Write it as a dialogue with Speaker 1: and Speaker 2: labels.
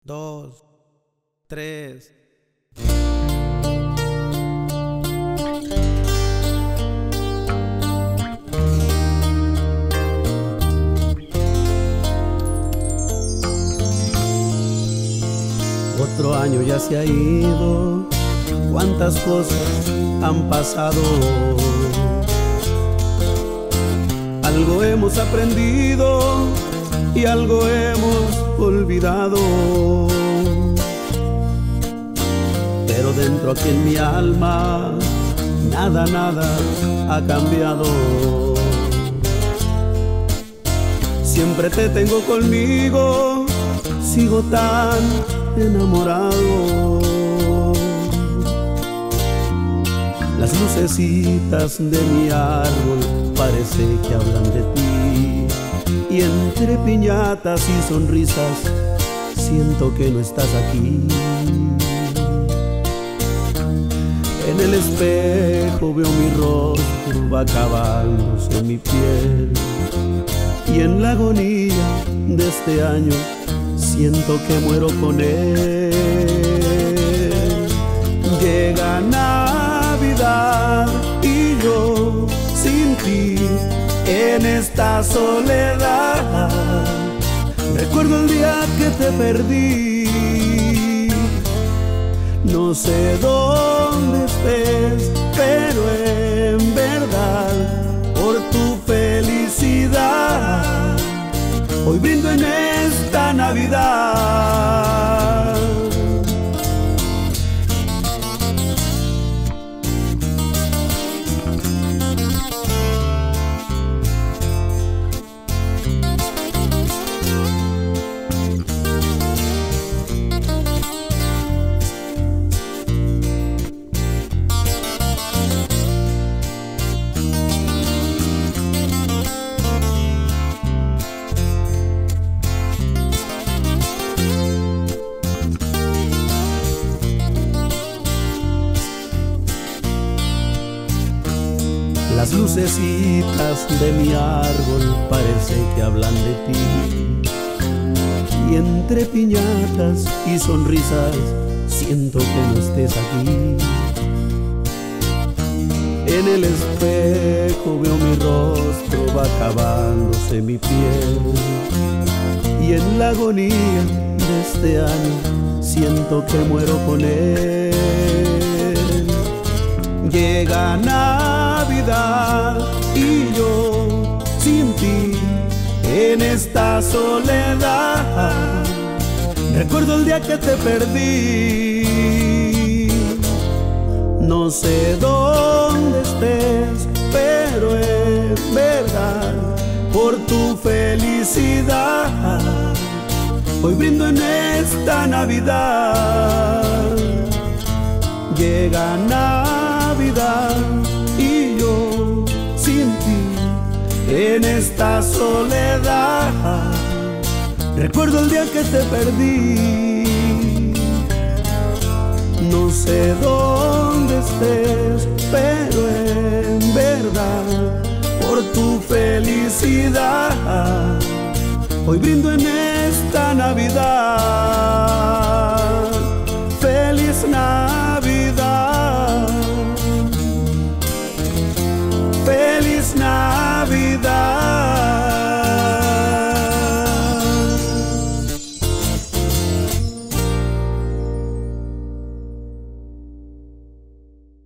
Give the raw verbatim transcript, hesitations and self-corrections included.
Speaker 1: dos, tres. Otro año ya se ha ido, cuántas cosas han pasado. Algo hemos aprendido y algo hemos olvidado. Pero dentro aquí en mi alma, nada, nada ha cambiado. Siempre te tengo conmigo, sigo tan enamorado. Las lucecitas de mi árbol parece que hablan de ti, y entre piñatas y sonrisas siento que no estás aquí. En el espejo veo mi rostro, va acabándose mi piel, y en la agonía de este año siento que muero con él. Llega Navidad y yo sin ti en esta soledad. Recuerdo el día que te perdí. No sé dónde estés, pero en verdad por tu felicidad hoy brindo en esta Navidad. Las lucecitas de mi árbol parece que hablan de ti, y entre piñatas y sonrisas siento que no estés aquí. En el espejo veo mi rostro, va acabándose mi piel, y en la agonía de este año siento que muero con él. Llega Navidad y yo sin ti en esta soledad. Recuerdo el día que te perdí. No sé dónde estés, pero es verdad por tu felicidad hoy brindo en esta Navidad. Llega Navidad y yo sin ti en esta soledad. Recuerdo el día que te perdí. No sé dónde estés, pero en verdad por tu felicidad hoy brindo en esta Navidad.